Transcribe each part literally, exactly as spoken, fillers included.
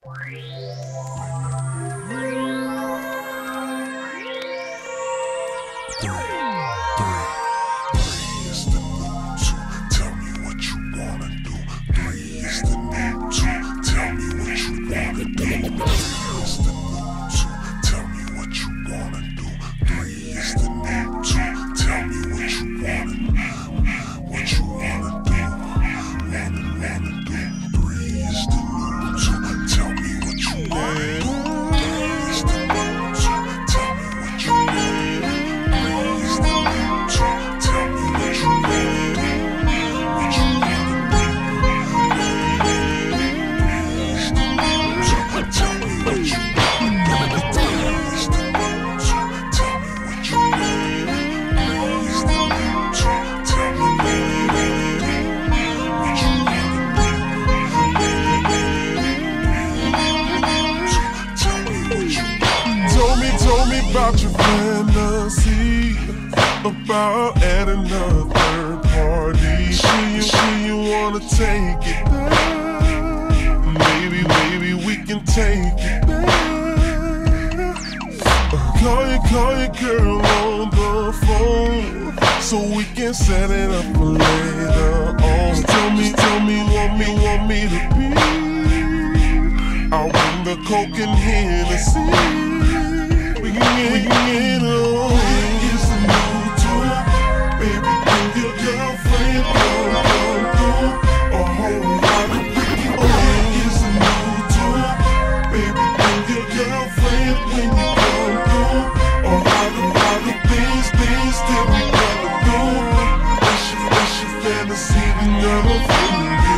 About your fantasy, about adding a third party. Sure you, sure you wanna take it there. Maybe, maybe we can take it there. Uh, call you, call your girl on the phone, so we can set it up for later on. Just tell me, tell me, want me, want me to be. I'll bring the Coke and Hennessy. We can get on. It's a new tour. Baby, bring your girlfriend. Come, come, come. A whole lot of freaky things. It's a new tour. Baby, bring your girlfriend when you come through. A lot, a lot of things, things that we gotta do. What's your, what's your fantasy? We never feel you.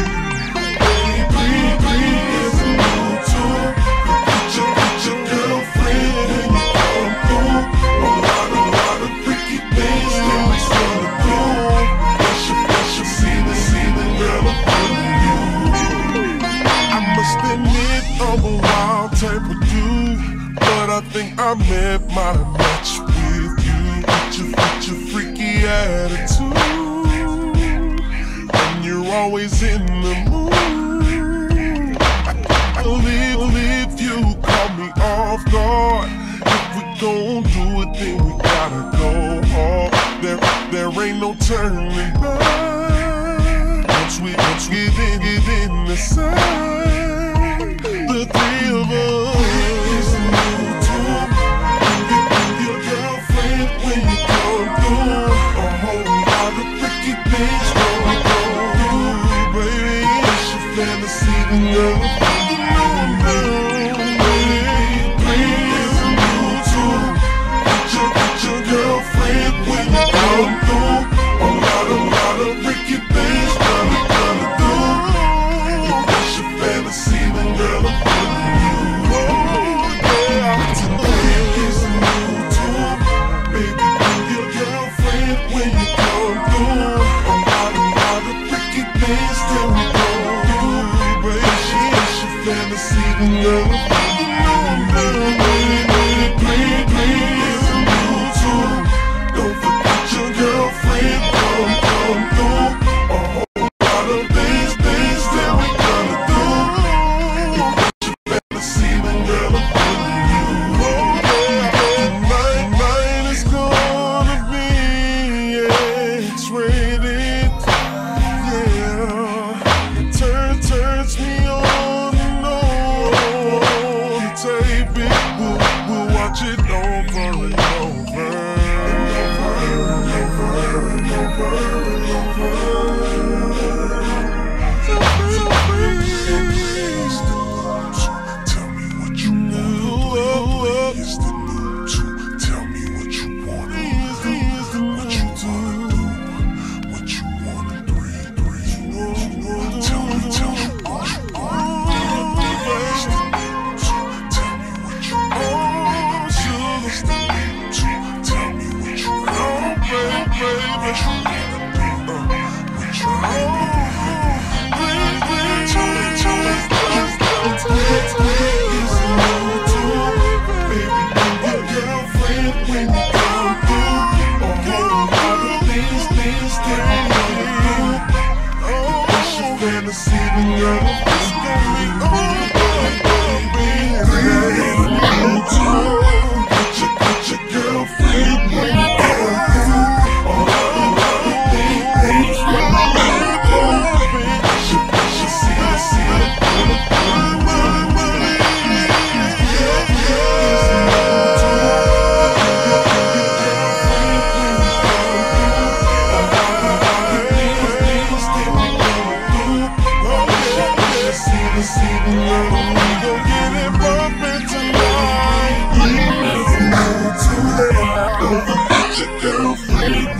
Baby, bring, it's a new tour. Get your, get your girlfriend. I'm a wild type of dude, but I think I met my match with you. With your, with your freaky attitude, and you're always in the mood. I, I live, live, you caught me off guard. If we gon' do it, then we gotta go hard. There, there ain't no turning back. Once we, once we get in, get in the side. The three of us. It's a new tour. Bring, bring your girlfriend when you come through. A whole lot of freaky things when we go through, baby. It's your fantasy, the girl. It's a new tour. Get your, get your girlfriend when you come through. A lot, a lot of freaky things when we come through. It's your fantasy, the girl. We'll watch it on. We gon' get it bumpin' tonight. It's not too late. Don't forget your girlfriend.